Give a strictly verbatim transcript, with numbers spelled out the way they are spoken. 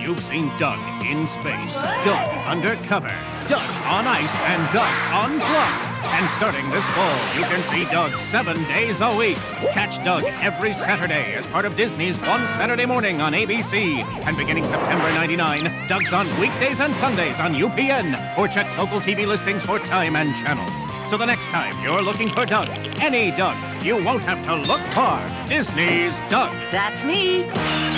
you've seen Doug in space, Doug undercover, Doug on ice, and Doug unplugged. And starting this fall, you can see Doug seven days a week. Catch Doug every Saturday as part of Disney's One Saturday Morning on A B C. And beginning September ninety-nine, Doug's on weekdays and Sundays on U P N. Or check local T V listings for time and channel. So the next time you're looking for Doug, any Doug, you won't have to look far. Disney's Doug. That's me.